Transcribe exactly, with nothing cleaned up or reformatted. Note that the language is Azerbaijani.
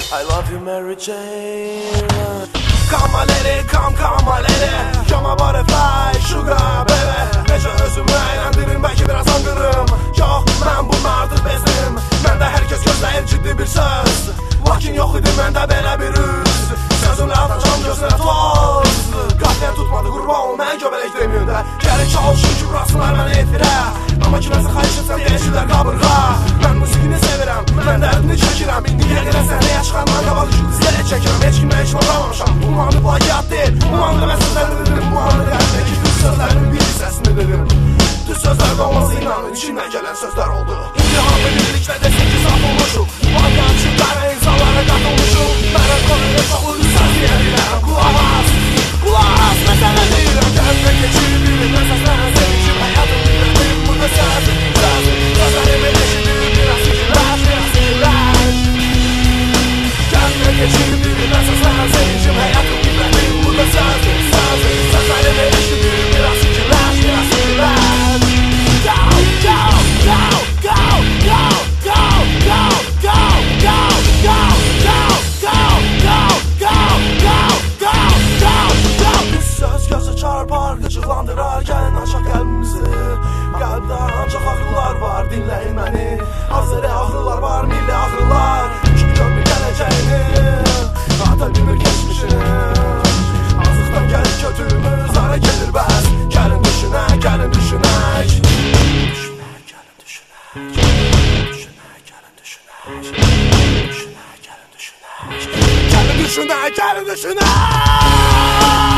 I love you Mary Jane. Come my lady, come come my lady, you're my butterfly, sugar baby. Necə özümü əyləndirim, bəlkə biraz andırım. Yox, mən bunlardır bezim. Məndə hər kəs gözləyir ciddi bir söz, lakin yox idi məndə belə bir üz. Sözümlə atacam gözünə toz. Qafiyyə tutmadı qurban ol, mən göbələk deməyim də. Gərək çalışır ki, burasınlar mənə efirə. Amma kiməsə xahiş etsəm deyəcəklər qabırğa. Mən musiqini sevirəm, mən dərdini çəkirəm. İndiyə qədər səhnəyə çıxandan qabaq üçün dizlərə çəkirəm. Heç kimə heç uğramamışam, bu anı plagiat deyil. Bu anı mən sözlərini dedim, bu anı qəlbdəki düz sözlərinin bir hissəsini dedim. Düz sözlərdə olmasa inanın, içimdən gələn sözlər oldu. İmtihanı birlikdə desin ki, saf olmuşum. Plagiat üçün qara insanlara qatılmışım. Mənə konuyla çoxlu düz söz deyəbiləm. Qulaq az, qulaq az, məsələ deyirəm. Gəlimdə keçirir, mən səslənən sevincim. Həyatım bilirdim, burada söz, söz. Sözlərimi eşidir, biraz fikirləş, biraz fikirləş. Gəlimdə keçirir, mən səslənən sevincim. Həyatım bilirdim, burada söz, söz. Sözlərimi eşidir, biraz fikirləş, biraz fikirləş. Go, go, go, go, go, go, go, go, go, go, go, go, go, go, go, go. Bir söz gözü çarpar, qıcıqlandırar, gəlin açaq qəlbimizi. Qəlbdə ancaq ağrılar var, dinləyin məni. Hazırı ağrılar var, milli ağrılar. Çünki görmür gələcəyini, ata bilmir geçmişini. Azlıqdan gəlir kötüyümüz, ara gelir bəs. Gəlin düşünək, gəlin düşünək. Düşünək, gəlin düşünək. Düşünək, gəlin düşünək. Düşünək, gəlin düşünək. Gəlin düşünək, gəlin düşünək.